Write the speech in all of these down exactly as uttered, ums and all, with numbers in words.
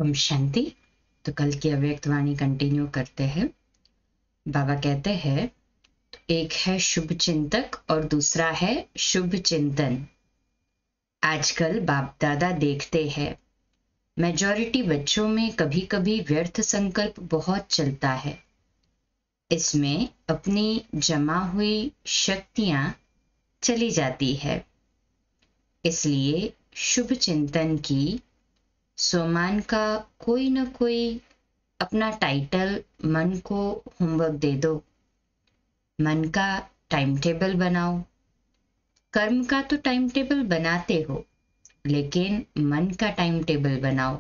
ओम शांति। तो कल की अव्यक्त वाणी कंटिन्यू करते हैं। बाबा कहते हैं एक है शुभ चिंतक और दूसरा है शुभ चिंतन। आजकल बाप दादा देखते हैं मेजॉरिटी बच्चों में कभी कभी व्यर्थ संकल्प बहुत चलता है। इसमें अपनी जमा हुई शक्तियां चली जाती है। इसलिए शुभ चिंतन की सोमान का कोई न कोई अपना टाइटल मन को होमवर्क दे दो। मन का टाइम टेबल बनाओ। कर्म का तो टाइम टेबल बनाते हो, लेकिन मन का टाइम टेबल बनाओ।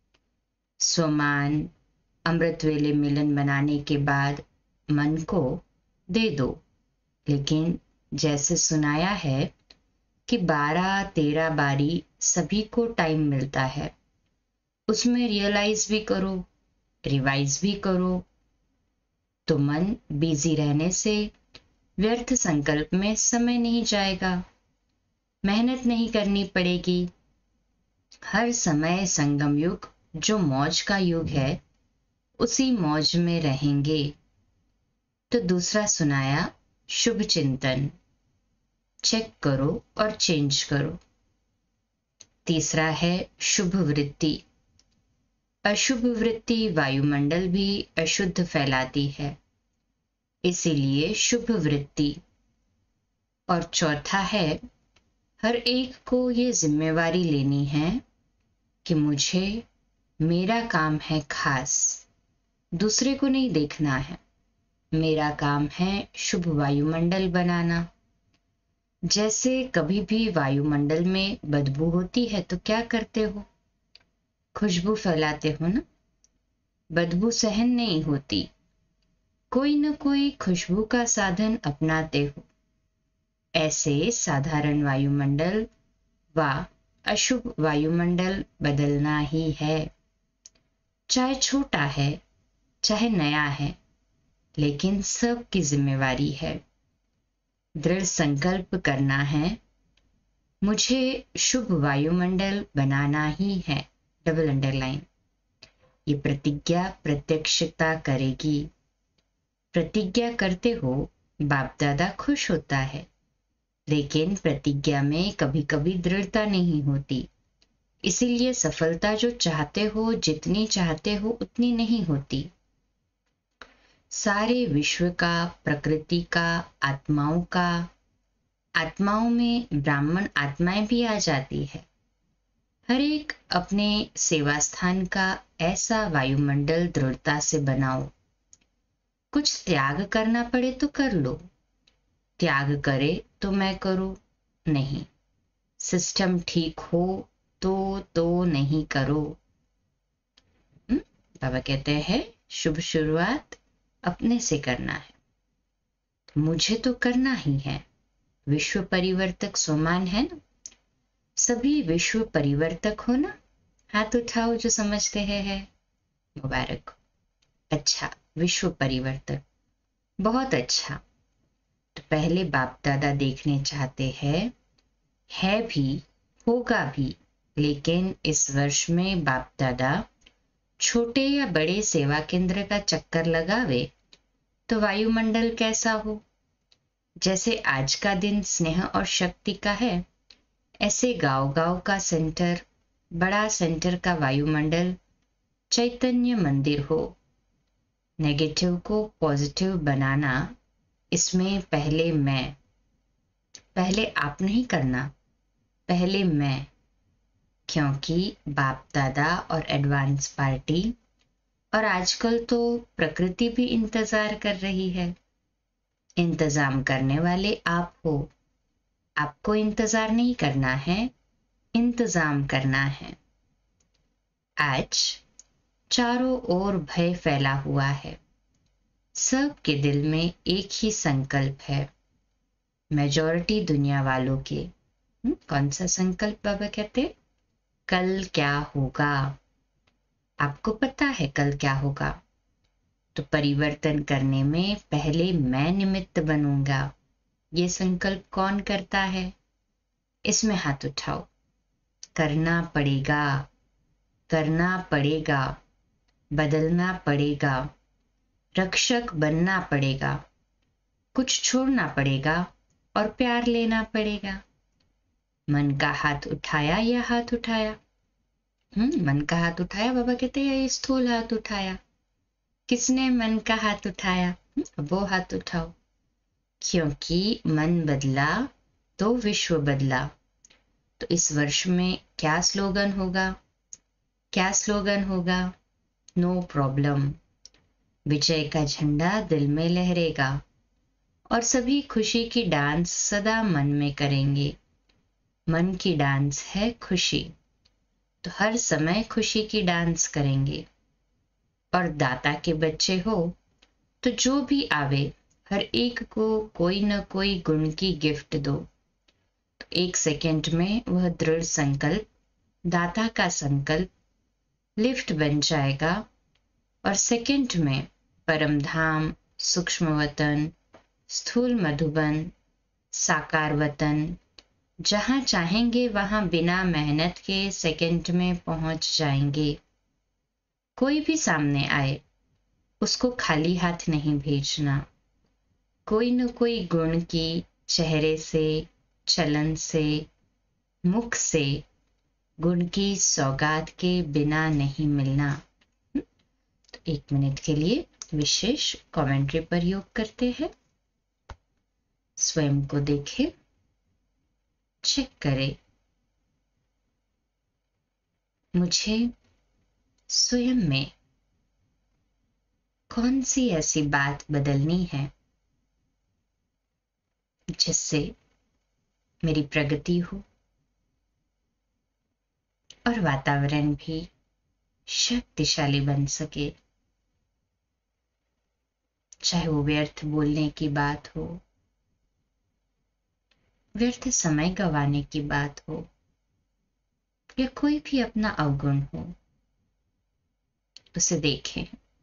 सोमान अमृत वेले मिलन बनाने के बाद मन को दे दो, लेकिन जैसे सुनाया है कि बारह तेरह बारी सभी को टाइम मिलता है, उसमें रियलाइज भी करो, रिवाइज भी करो। तो मन बिजी रहने से व्यर्थ संकल्प में समय नहीं जाएगा, मेहनत नहीं करनी पड़ेगी। हर समय संगम युग जो मौज का युग है, उसी मौज में रहेंगे। तो दूसरा सुनाया शुभ चिंतन, चेक करो और चेंज करो। तीसरा है शुभ वृत्ति। अशुभ वृत्ति वायुमंडल भी अशुद्ध फैलाती है, इसीलिए शुभ वृत्ति। और चौथा है हर एक को ये जिम्मेवारी लेनी है कि मुझे मेरा काम है खास, दूसरे को नहीं देखना है। मेरा काम है शुभ वायुमंडल बनाना। जैसे कभी भी वायुमंडल में बदबू होती है तो क्या करते हो? खुशबू फैलाते हो ना। बदबू सहन नहीं होती, कोई न कोई खुशबू का साधन अपनाते हो। ऐसे साधारण वायुमंडल व अशुभ वायुमंडल बदलना ही है। चाहे छोटा है चाहे नया है, लेकिन सबकी जिम्मेवारी है। दृढ़ संकल्प करना है, मुझे शुभ वायुमंडल बनाना ही है। Double underline. ये प्रतिज्ञा प्रत्यक्षता करेगी। प्रतिज्ञा करते हो बाप दादा खुश होता है, लेकिन प्रतिज्ञा में कभी कभी दृढ़ता नहीं होती। इसीलिए सफलता जो चाहते हो, जितनी चाहते हो उतनी नहीं होती। सारे विश्व का, प्रकृति का, आत्माओं का, आत्माओं में ब्राह्मण आत्माएं भी आ जाती है। हर एक अपने सेवा स्थान का ऐसा वायुमंडल दृढ़ता से बनाओ। कुछ त्याग करना पड़े तो कर लो, त्याग करे तो मैं करूं नहीं। सिस्टम ठीक हो तो तो नहीं करो। हुँ? बाबा कहते हैं शुभ शुरुआत अपने से करना है। मुझे तो करना ही है। विश्व परिवर्तक सोमान है ना। सभी विश्व परिवर्तक हो ना। हाथ उठाओ जो समझते हैं है। मुबारक। अच्छा, विश्व परिवर्तक बहुत अच्छा। तो पहले बाप दादा देखने चाहते हैं, है भी होगा भी, लेकिन इस वर्ष में बाप दादा छोटे या बड़े सेवा केंद्र का चक्कर लगावे तो वायुमंडल कैसा हो। जैसे आज का दिन स्नेह और शक्ति का है, ऐसे गांव गांव का सेंटर, बड़ा सेंटर का वायुमंडल चैतन्य मंदिर हो। नेगेटिव को पॉजिटिव बनाना, इसमें पहले मैं, पहले आप नहीं करना, पहले मैं। क्योंकि बाप दादा और एडवांस पार्टी और आजकल तो प्रकृति भी इंतजार कर रही है। इंतजाम करने वाले आप हो। आपको इंतजार नहीं करना है, इंतजाम करना है। आज चारों ओर भय फैला हुआ है। सबके दिल में एक ही संकल्प है, मेजॉरिटी दुनिया वालों के। हुँ? कौन सा संकल्प बाबा कहते? कल क्या होगा। आपको पता है कल क्या होगा, तो परिवर्तन करने में पहले मैं निमित्त बनूंगा। ये संकल्प कौन करता है? इसमें हाथ उठाओ। करना पड़ेगा। करना पड़ेगा, बदलना पड़ेगा, रक्षक बनना पड़ेगा, कुछ छोड़ना पड़ेगा और प्यार लेना पड़ेगा। मन का हाथ उठाया या हाथ उठाया? हम्म मन का हाथ उठाया, बाबा कहते हैं ये स्थूल हाथ उठाया। किसने मन का हाथ उठाया? वो हाथ उठाओ, क्योंकि मन बदला तो विश्व बदला। तो इस वर्ष में क्या स्लोगन होगा? क्या स्लोगन होगा? No problem. विजय का झंडा दिल में लहरेगा और सभी खुशी की डांस सदा मन में करेंगे। मन की डांस है खुशी, तो हर समय खुशी की डांस करेंगे। और दाता के बच्चे हो तो जो भी आवे हर एक को कोई न कोई गुण की गिफ्ट दो। तो एक सेकंड में वह दृढ़ संकल्प, दाता का संकल्प लिफ्ट बन जाएगा और सेकंड में परम धाम, सूक्ष्म वतन, स्थूल मधुबन, साकार वतन, जहां चाहेंगे वहां बिना मेहनत के सेकंड में पहुंच जाएंगे। कोई भी सामने आए उसको खाली हाथ नहीं भेजना। कोई न कोई गुण की चेहरे से, चलन से, मुख से गुण की सौगात के बिना नहीं मिलना। तो एक मिनट के लिए विशेष कमेंट्री पर योग करते हैं। स्वयं को देखें, चेक करें, मुझे स्वयं में कौन सी ऐसी बात बदलनी है जिससे मेरी प्रगति हो और वातावरण भी शक्तिशाली बन सके। चाहे वो व्यर्थ बोलने की बात हो, व्यर्थ समय गंवाने की बात हो, या कोई भी अपना अवगुण हो, उसे देखें।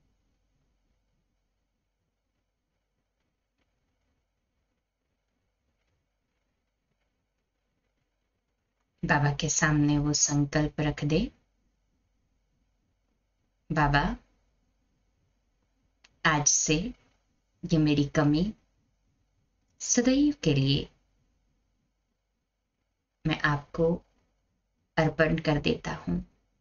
बाबा के सामने वो संकल्प रख दे, बाबा आज से ये मेरी कमी सदैव के लिए मैं आपको अर्पण कर देता हूं।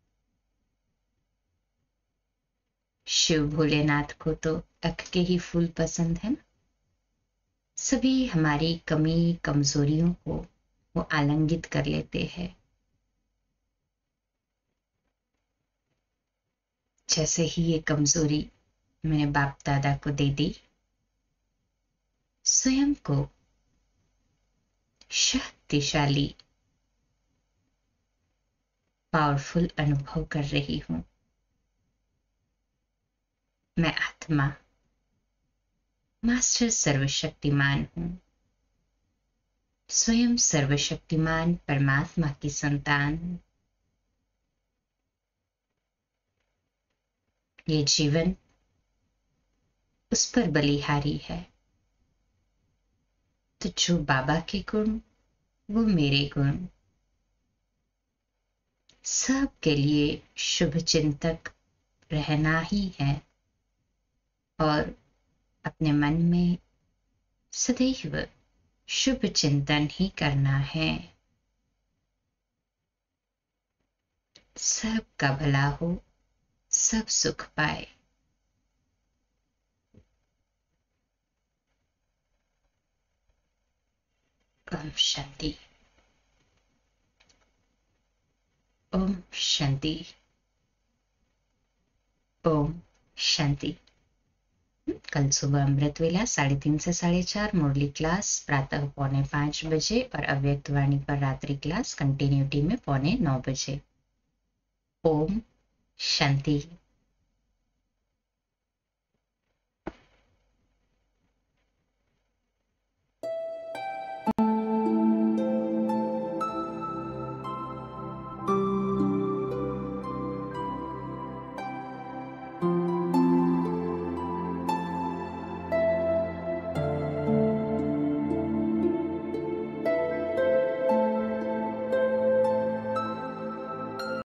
शिव भोलेनाथ को तो अख के ही फूल पसंद है ना। सभी हमारी कमी कमजोरियों को वो आलिंगित कर लेते हैं। जैसे ही ये कमजोरी मैंने बाप दादा को दे दी, स्वयं को शक्तिशाली पावरफुल अनुभव कर रही हूं। मैं आत्मा मास्टर सर्वशक्तिमान हूं, स्वयं सर्वशक्तिमान परमात्मा की संतान। ये जीवन उस पर बलिहारी है, तो जो बाबा के गुण वो मेरे गुण, सब के लिए शुभ चिंतक रहना ही है और अपने मन में सदैव शुभ चिंतन ही करना है। सबका भला हो, सब सुख पाए। ओम शांति, ओम शांति, ओम शांति। कल सुबह अमृत वेला साढ़े तीन से साढ़े चार मुरली क्लास, प्रातः पौने पांच बजे और अव्यक्त वाणी पर रात्रि क्लास कंटिन्यूटी में पौने नौ बजे। ओम शांति।